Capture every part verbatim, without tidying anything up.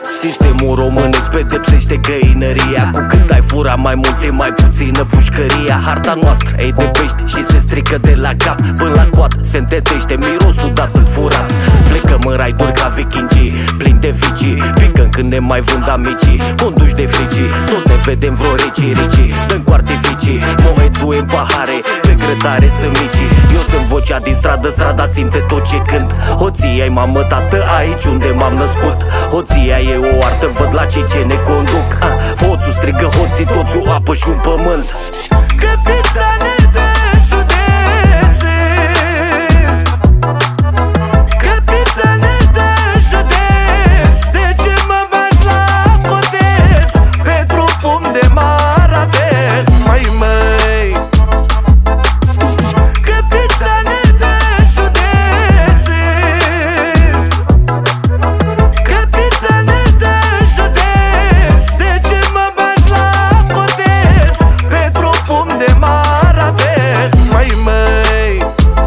Sistemul românesc pedepsește găinăria. Cu cât ai fura mai multe, mai puțină pușcăria. Harta noastră e de pești și se strică de la cap până la coadă, se întețește mirosul dat în furat. Plecăm în raiduri ca vikingii, plini de vicii. Picăm când ne mai vând amicii, conduși de fricii. Toți ne vedem vreo ricii, ricii, dăm cu artificii. Moedul în pahare, pe grătare sunt micii. Eu sunt vocea din stradă, strada simte tot ce cânt. Hoția-i mamă, tată, aici unde m-am născut. Hoția e o artă, văd la cei ce ne conduc. ah, Hoțul strigă hoții, toți o apă și un pământ. Capitane de județe, capitane de județ, de ce mă bagi la coteț? Pentru pum de mare aveți, mai măi. Capitane de județe, capitane de județ, de ce mă bagi la coteț? Pentru pum de mare aveți, mai măi.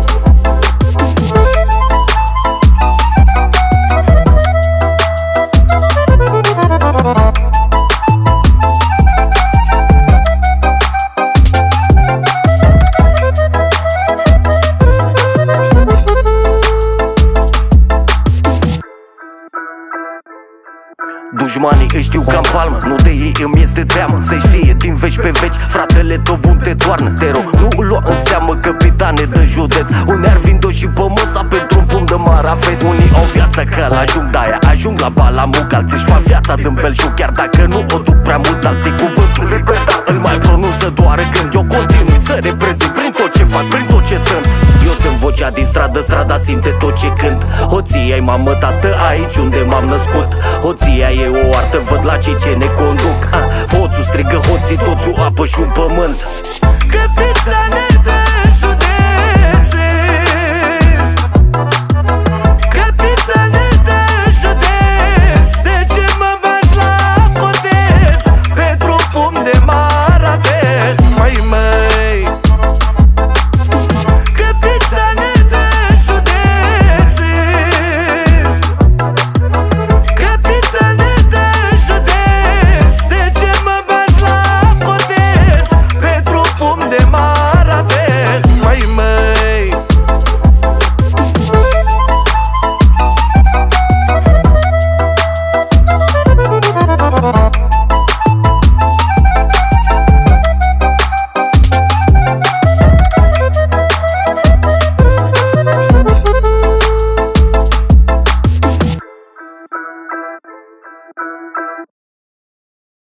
Dușmanii îi știu ca-n palmă, nu de ei îmi este teamă. Se știe din veci pe veci, fratele tău bun te toarnă. Te rog, nu îl lua în seamă, capitane de județ. Unii ar vinde-o și pe măsa pentru un pum de marafet. Unii au viața ca la ajung, de-aia ajung la balamuc. Alții își fac viața din belșug, chiar dacă nu o duc prea mult. Alții cuvântul libertate îl mai pronunță doar când eu continui să reprezint prin tot ce fac, prin tot ce sunt. Eu sunt vocea din stradă, strada simte tot ce cânt. Hoția-i mamă, tată, aici unde m-am născut. Hoția e o artă, văd la cei ce ne conduc. ah, Hoțul strigă hoții, toți o apă și un pământ. Capitane de